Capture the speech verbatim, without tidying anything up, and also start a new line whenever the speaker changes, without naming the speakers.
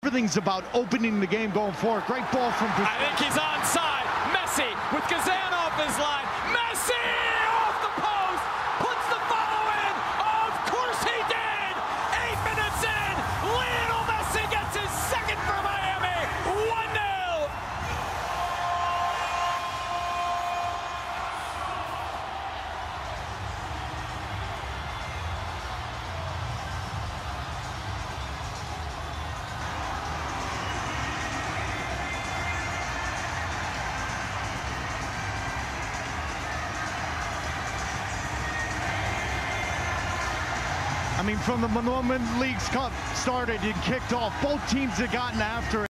Everything's about opening the game going forward. Great ball from Busquets.
I think he's onside. Messi with Kazan off his line. Messi off the post. Puts the follow in. Of course he did. Eight minutes in. Lionel Messi gets his second for Miami. one nil.
I mean, from the moment Leagues Cup started and kicked off, both teams had gotten after it.